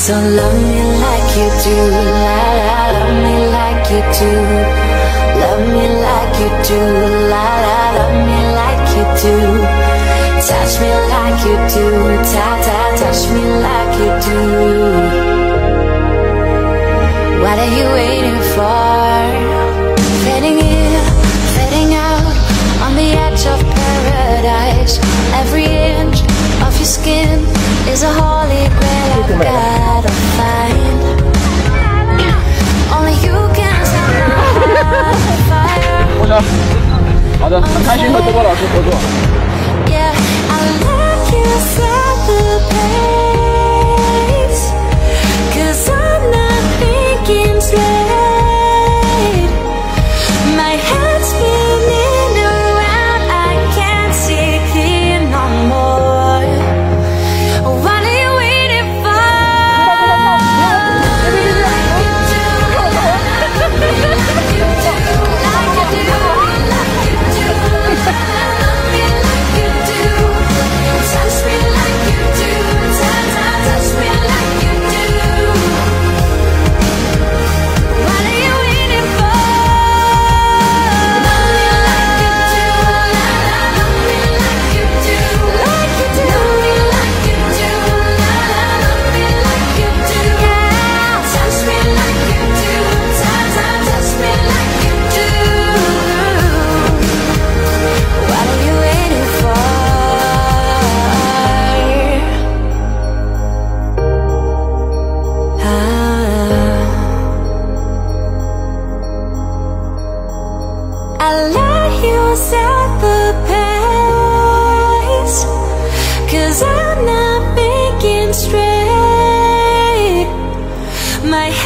So love me like you do, la la, love me like you do. Love me like you do, la la, love me like you do. Touch me like you do, ta ta, touch me like you do. What are you waiting for? Fading in, fading out, on the edge of paradise. Every inch of your skin is a holy grail I've gotta find. Only you can set my heart on fire. 好的，很开心和多多老师合作。 Yeah, I'll let you set the pace, 'cause I'm not thinking straight. My head's spinning around, I can't see clear no more. What are you waiting for? Like you do, like you do, like you do, like you do. Love me like you do, touch me like you do, touch me like you do. What are you waiting for? Love me like you do, love me like you do, like you do. Love me like you do, love me like you do. Touch me like you do, touch me like you do. What are you waiting for? I'll let you set the pace, 'cause I'm not thinking straight. My